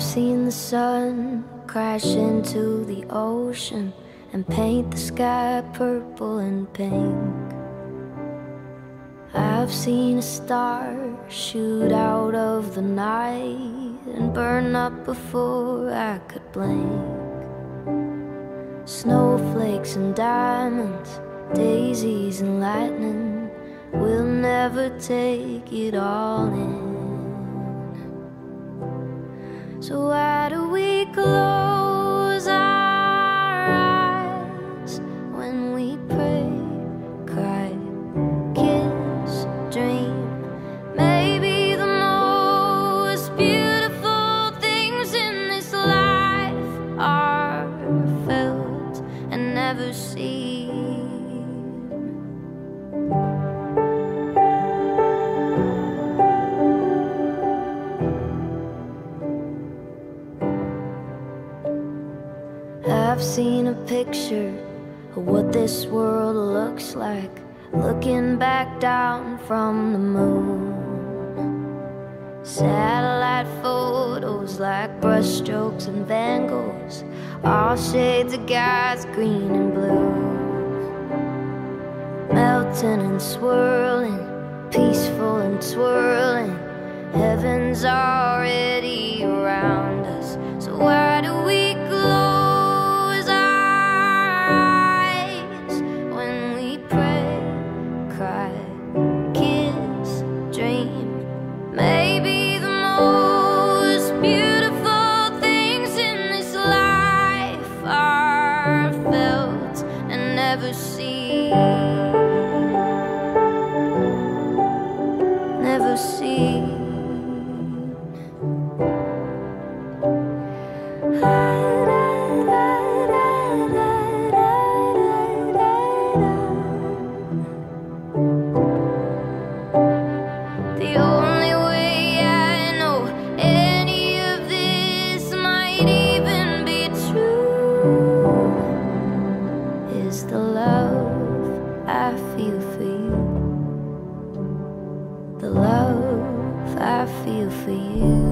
seen the sun crash into the ocean and paint the sky purple and pink. I've seen a star shoot out of the night and burn up before I could blink. Snowflakes and diamonds, daisies and lightning, we'll never take it all in. So why do we close our eyes when we pray, cry, kiss, dream? Maybe the most beautiful things in this life are felt and never seen. I've seen a picture of what this world looks like, looking back down from the moon. Satellite photos like brushstrokes and Van Goghs, all shades of God's green and blue. Melting and swirling, peaceful and twirling, heaven's already around us. So why do we close our eyes when we pray, cry, kiss, dream? Maybe the most beautiful things in this life are felt and never seen. Never seen. The only way I know any of this might even be true is the love I feel for you. The love I feel for you.